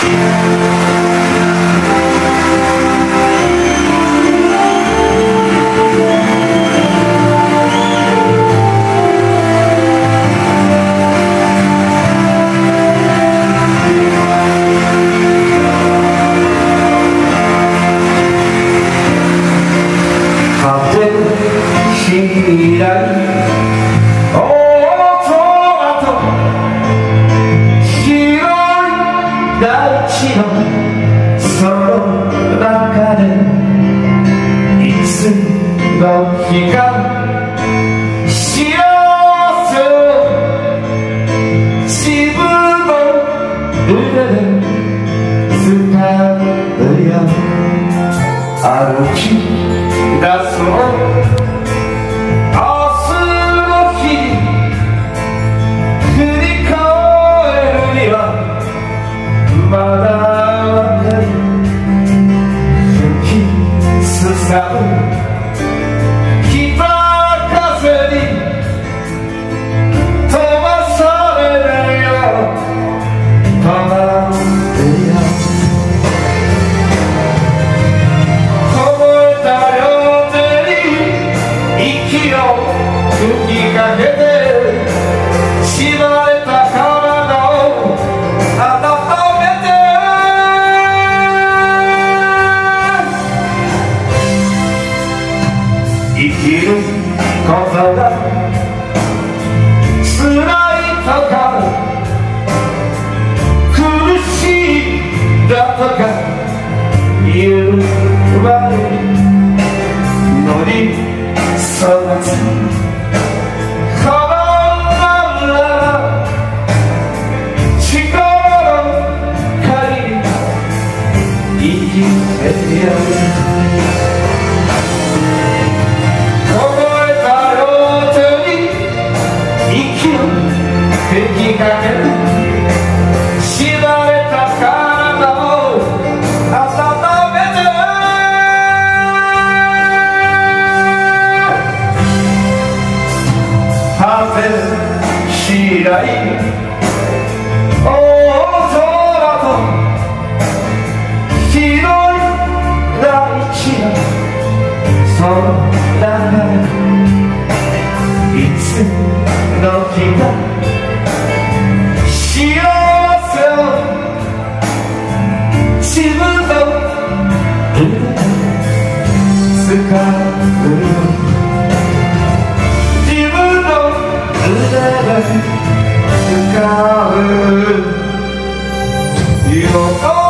その中でいつの日か幸せを自分の腕で掴むよ歩き出そう明日の日振り返るにはまだ北風に飛ばされるよ止まってよ覚えた両手に息を吹きかけて縛れた体を温めて生きることが辛いとか苦しいだとか言われるのに育つこのまま力の限り生きてやる吹きかける縛れた体を温めて果てしない大空と広い大地のその中でいつの日か幸せを自分の腕で掴むよ自分の腕で掴むよ